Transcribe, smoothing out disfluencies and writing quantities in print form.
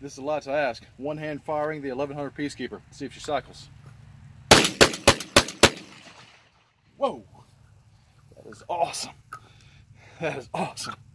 This is a lot to ask. One hand firing the 1100 Peacekeeper. Let's see if she cycles. Whoa! That is awesome. That is awesome.